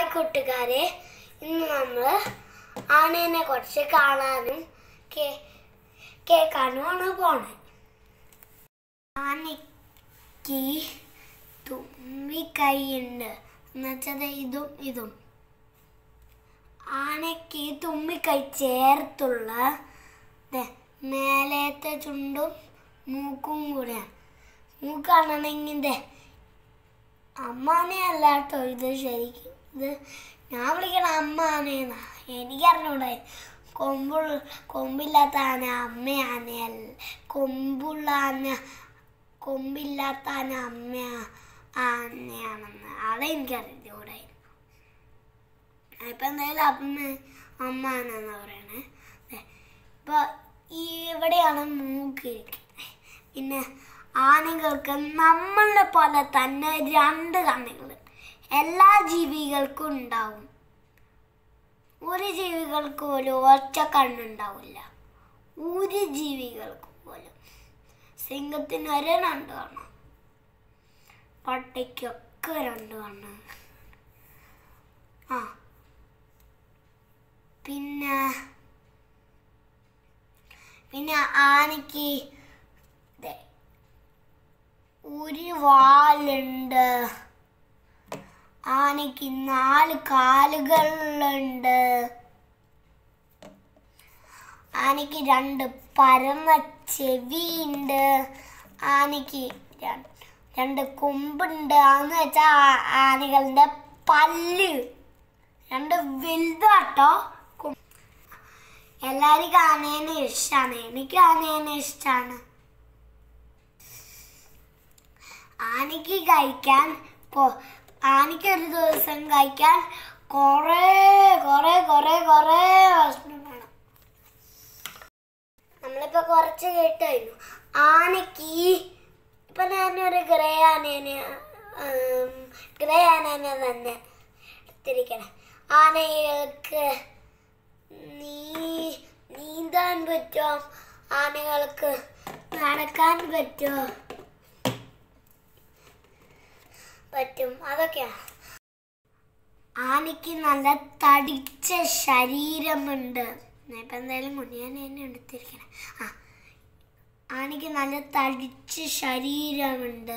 Hi കൂട്ടുകാരെ, ഇന്ന് നമ്മൾ ആനേനെ കുറിച്ച് കാണാനും കേൾക്കാനുമാണ് പോണത്. ആനയ്ക്ക് തുമ്പിക്കൈയുണ്ട് എന്നുവെച്ചാൽ ഇതും ആനയ്ക്ക് തുമ്പിക്കൈ ചേർത്തുള്ള മേലത്തെ ചുണ്ടും മൂക്കും കൂടെയാണ്. മൂക്കാണെങ്കിൽ അമ്മാനെയല്ല കേട്ടോ, ഇത് ശരിക്കും ഇത് ഞാൻ വിളിക്കണ അമ്മാനെന്നാ. എനിക്കറിഞ്ഞൂടെ കൊമ്പില്ലാത്ത ആന അമ്മയാനയല്ല, കൊമ്പില്ലാത്ത ആന ആനയാണെന്ന് അതെനിക്കറിഞ്ഞൂടെ. ഇപ്പം എന്തായാലും അമ്മാനെന്ന് പറയണേ. ഇപ്പം ഇവിടെയാണ് മൂക്കിരിക്കുന്നത്. പിന്നെ ആനകൾക്ക് നമ്മളെ പോലെ തന്നെ 2 കണ്ണുകൾ എല്ലാ ജീവികൾക്കും ഉണ്ടാവും. ഒരു ജീവികൾക്ക് പോലും ഒറ്റ കണ്ണുണ്ടാവില്ല, ഒരു ജീവികൾക്ക് പോലും. സിംഹത്തിന് 2 കണ്ണ്, പട്ടിക്കൊക്കെ 2 കണ്ണ്. പിന്നെ ആനയ്ക്ക് ഒരു വാലുണ്ട്. ആനയ്ക്ക് 4 കാലുകളുണ്ട്. ആനയ്ക്ക് 2 പരന്ന ചെവിയുണ്ട്. ആനയ്ക്ക് 2 കൊമ്പുണ്ട്. എന്ന് വെച്ചാൽ ആനകളുടെ പല്ല് 2 വലുതാട്ടോ. എല്ലാവർക്കും ആനേനെ ഇഷ്ടമാണ്, എനിക്ക് ആനേനെ ഇഷ്ടമാണ്. ആനയ്ക്ക് ഒരു ദിവസം കഴിക്കാൻ കുറേ ഭക്ഷണം വേണം. നമ്മളിപ്പോൾ കുറച്ച് കേട്ടായിരുന്നു. ആനയ്ക്ക് ഇപ്പം ഞാനൊരു ഗ്രേ ആനേനെ തന്നെ എടുത്തിരിക്കണേ. ആനകൾക്ക് നീന്താൻ പറ്റുമോ? ആനകൾക്ക് നടക്കാൻ പറ്റുമോ? പറ്റും. അതൊക്കെയാണ്. ആനയ്ക്ക് നല്ല തടിച്ച ശരീരമുണ്ട്. ഇപ്പം എന്തായാലും മുന്നിയാനെ എടുത്തിരിക്കണേ. ആനയ്ക്ക് നല്ല തടിച്ച ശരീരമുണ്ട്.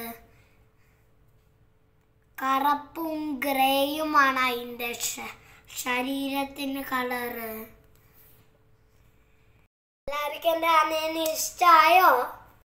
കറുപ്പും ഗ്രേയുമാണ് അതിൻ്റെ ശരീരത്തിന് കളറ്. എല്ലാവർക്കും എൻ്റെ ആനേനെ ഇഷ്ടമായോ?